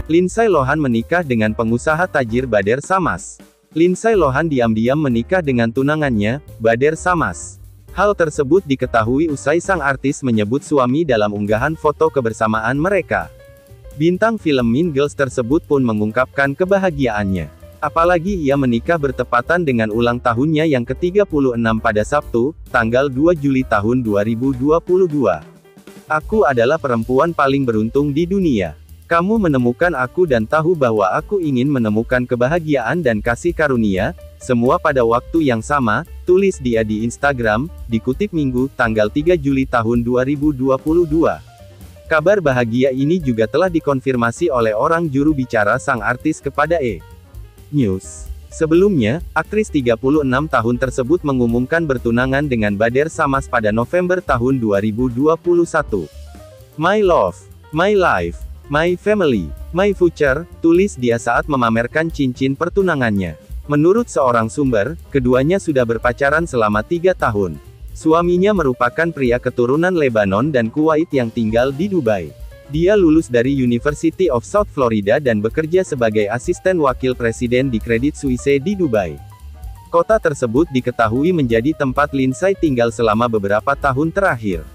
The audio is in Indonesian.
Lindsay Lohan menikah dengan pengusaha tajir Bader Samas. Lindsay Lohan diam-diam menikah dengan tunangannya, Bader Samas. Hal tersebut diketahui usai sang artis menyebut suami dalam unggahan foto kebersamaan mereka. Bintang film Mean Girls tersebut pun mengungkapkan kebahagiaannya. Apalagi ia menikah bertepatan dengan ulang tahunnya yang ke-36 pada Sabtu, tanggal 2 Juli tahun 2022. Aku adalah perempuan paling beruntung di dunia. Kamu menemukan aku dan tahu bahwa aku ingin menemukan kebahagiaan dan kasih karunia, semua pada waktu yang sama, tulis dia di Instagram, dikutip Minggu, tanggal 3 Juli tahun 2022. Kabar bahagia ini juga telah dikonfirmasi oleh orang juru bicara sang artis kepada News. Sebelumnya, aktris 36 tahun tersebut mengumumkan bertunangan dengan Bader Samas pada November tahun 2021. My love, my life, my family, my future, tulis dia saat memamerkan cincin pertunangannya. Menurut seorang sumber, keduanya sudah berpacaran selama 3 tahun. Suaminya merupakan pria keturunan Lebanon dan Kuwait yang tinggal di Dubai. Dia lulus dari University of South Florida dan bekerja sebagai asisten wakil presiden di Credit Suisse di Dubai. Kota tersebut diketahui menjadi tempat Lindsay tinggal selama beberapa tahun terakhir.